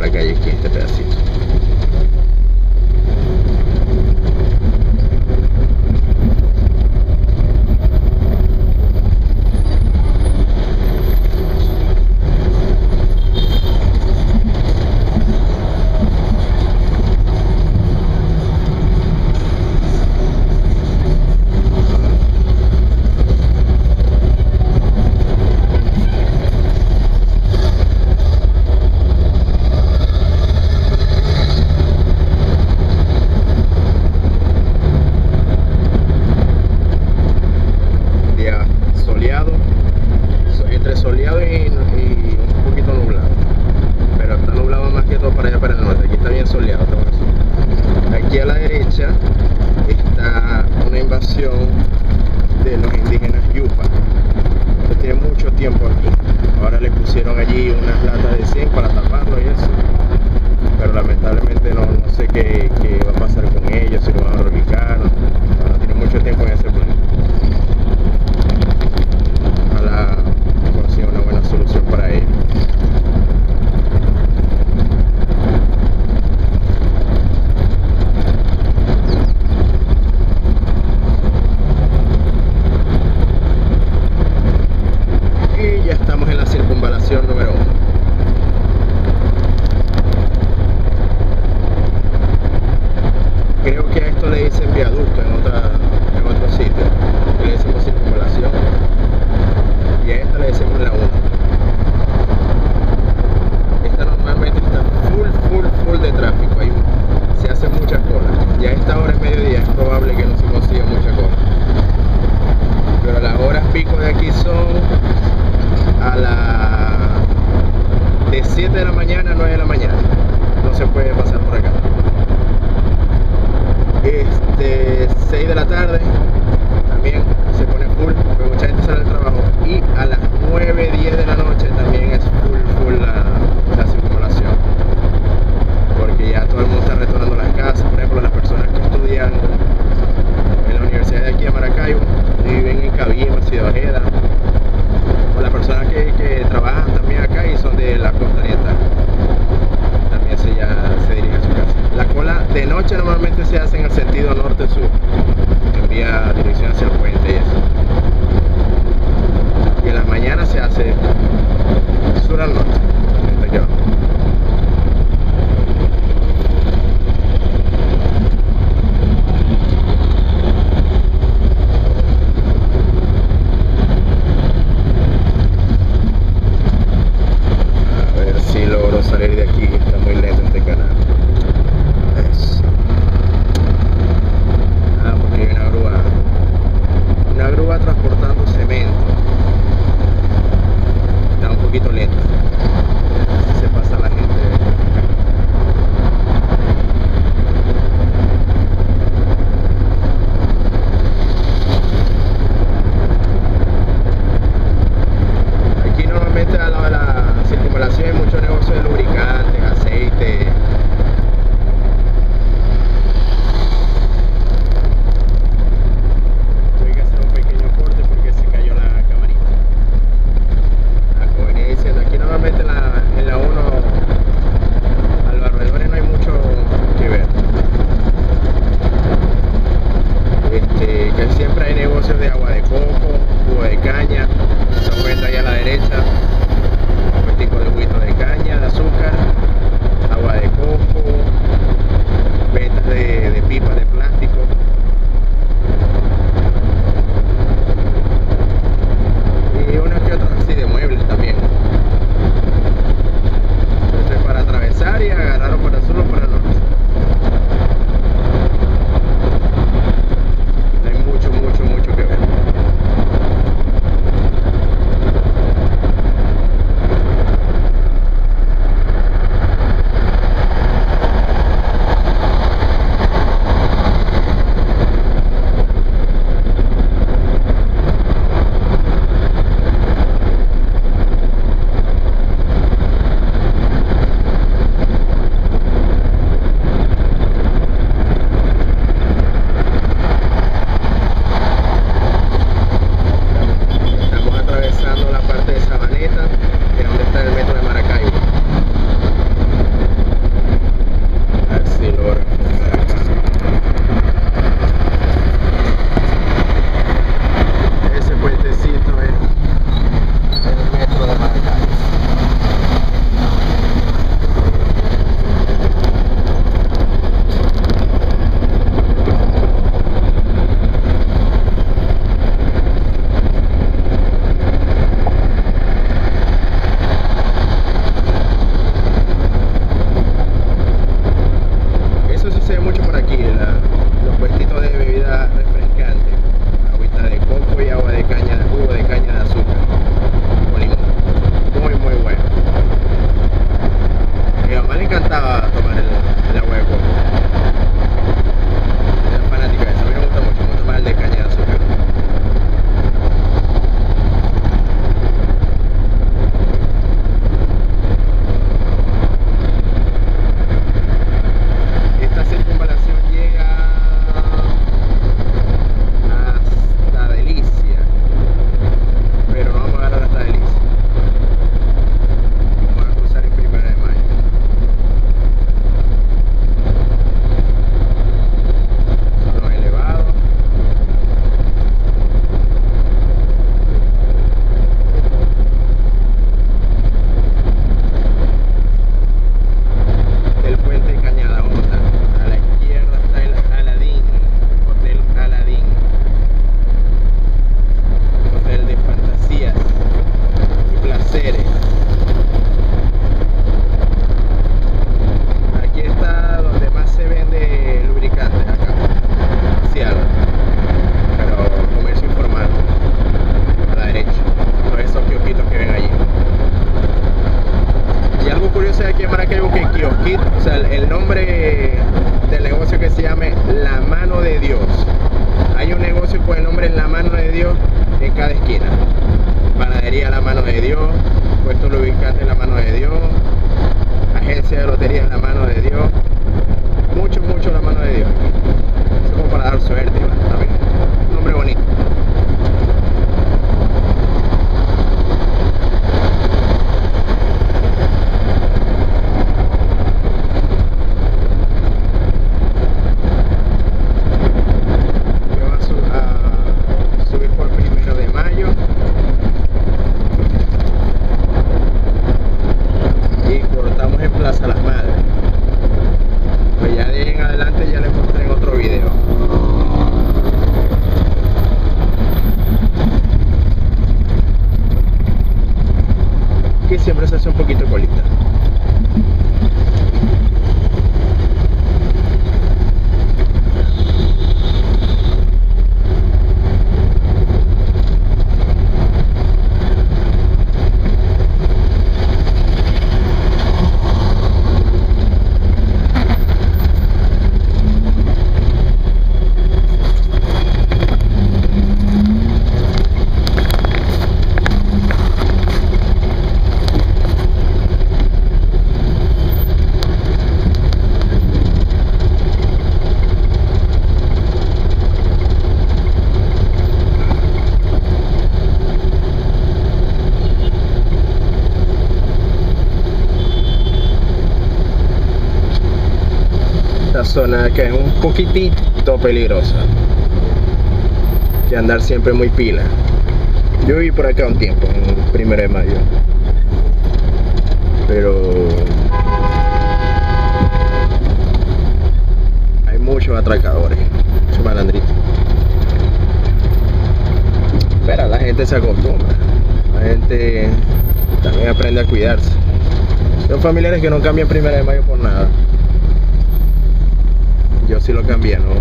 la calle aquí, este pedacito. Entre soleado y un poquito nublado, pero está nublado más que todo para allá para el norte. Aquí está bien soleado. Aquí a la derecha está una invasión de los indígenas Yupa. Esto tiene mucho tiempo aquí. Ahora le pusieron allí unas latas de zinc para taparlo y eso, pero lamentablemente no sé qué va a pasar con ellos, si lo van a reubicar. No tiene mucho tiempo en ese plan. Ojalá consiga una buena solución para ello. Y ya estamos en la circunvalación número 1. Creo que a esto le dicen viaducto en otro sitio. Le decimos circunvalación. Y a esta le decimos la 1. Esta normalmente está full de tráfico. Ahí se hace mucha cola. Y a esta hora es mediodía, es probable que no se consiga mucha cola. Pero las horas pico de aquí son de 7 de la mañana a 9 de la mañana. No se puede pasar por acá. 6 de la tarde también se pone full, porque mucha gente sale del trabajo, y a las 9, 10 de la noche también es full la circulación, porque ya todo el mundo está retornando a las casas. Por ejemplo, las personas que estudian en la universidad de aquí de Maracaibo y viven en Cabimas, Ciudad Ojeda, o las personas que trabajan también acá y son de la costa oriental, también se dirigen a su casa. La cola de noche normalmente se hace en el sentido norte-sur, en vía dirección hacia el puente y eso. Y en las mañanas se hace sur al norte. Aquí abajo. A ver si logro salir de aquí, está muy lento este canal. Eso. Porque hay una grúa transportando cemento. Está un poquito lenta. Se pasa la gente. Aquí normalmente al lado de la circunvalación hay mucho negocio de lubricantes, aceite. Tuve que hacer un pequeño corte porque se cayó la camarita. Como venía diciendo, aquí no aquí siempre se hace un poquito colita. Esta zona que es un poquitito peligrosa, que andar siempre muy pila. Yo viví por acá un tiempo, en 1 de mayo, pero hay muchos atracadores, muchos malandritos. Pero la gente se acostumbra, la gente también aprende a cuidarse. Son familiares que no cambian 1 de mayo por nada. Yo sí lo cambié, no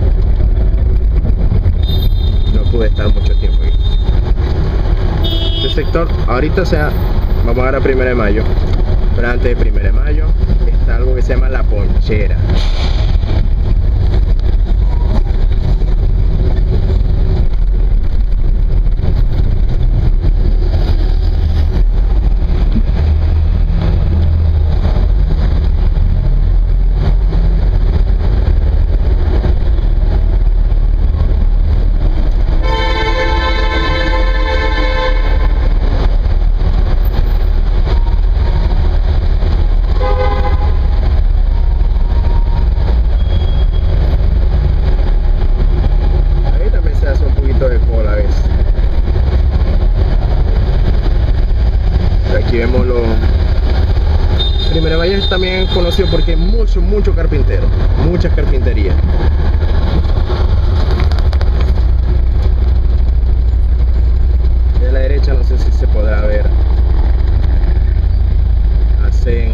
pude estar mucho tiempo ahí. Este sector, ahorita vamos a ver a 1 de mayo, pero antes de 1 de mayo está algo que se llama La Ponchera. Aquí vemos los 1 de mayo es también conocido porque hay mucho carpintero, muchas carpinterías. Y a la derecha no sé si se podrá ver, hacen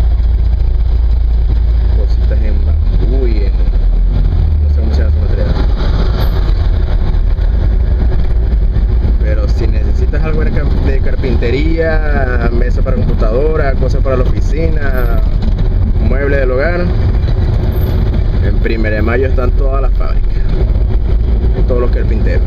cositas en bambú y no sé cómo se llama su material. Pero si necesitas algo de carpintería, mesa para computadora, cosas para la oficina, muebles del hogar, en 1 de mayo están todas las fábricas, todos los carpinteros.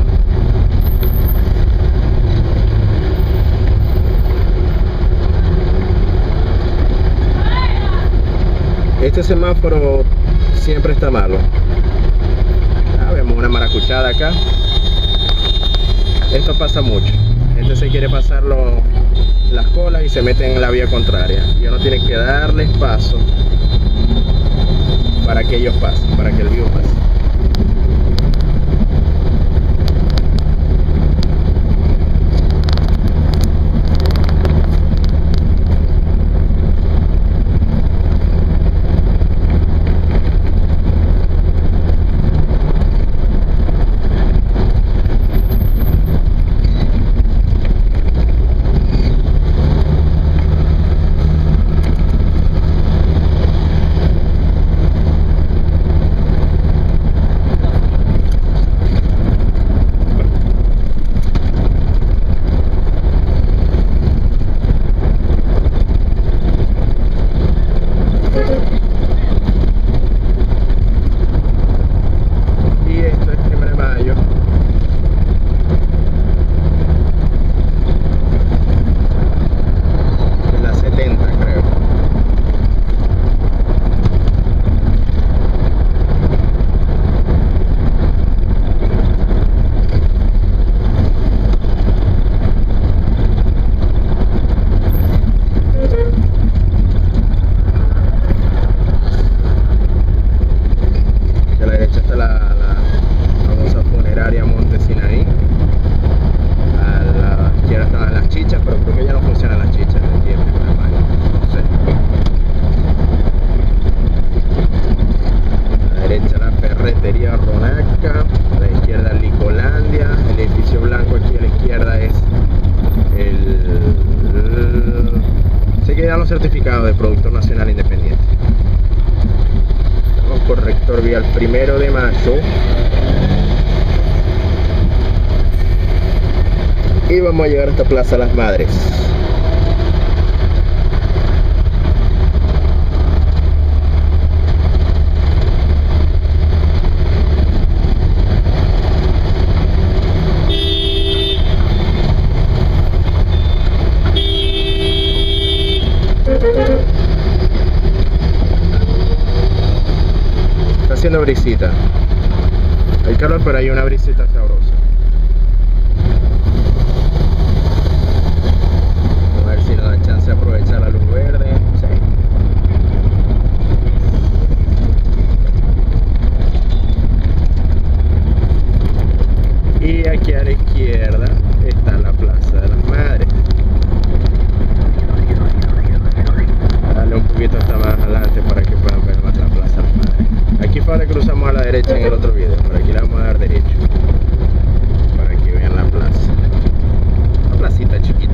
Este semáforo siempre está malo. Vemos una maracuchada acá. Esto pasa mucho. Gente se quiere pasar las colas y se meten en la vía contraria. Y uno tiene que darles paso para que ellos pasen, para que el vivo pase. dan los certificados de productor nacional independiente. Tenemos corrector vial 1 de mayo. Y vamos a llegar hasta Plaza Las Madres. Está haciendo brisita. Hay calor, pero hay una brisita sabrosa. A ver si nos da chance de aprovechar la luz verde. Sí. Y aquí a la izquierda está la Plaza de las Madres. Dale un poquito hasta más adelante para que puedan ver más la Plaza de las Madres. Aquí fue donde cruzamos a la derecha en el otro video, pero aquí le vamos a dar derecho para que vean la plaza. Una placita chiquita.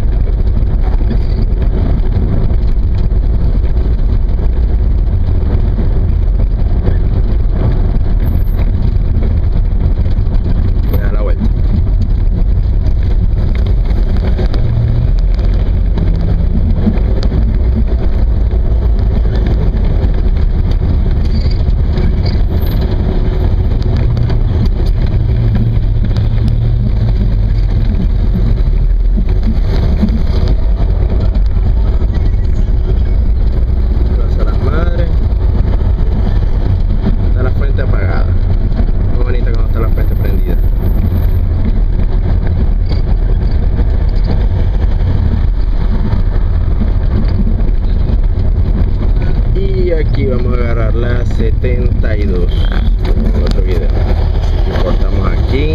Aquí vamos a agarrar la 72 en otro video. Y cortamos aquí.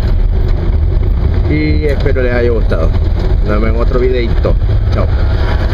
Y espero les haya gustado. Nos vemos en otro videito. Chao.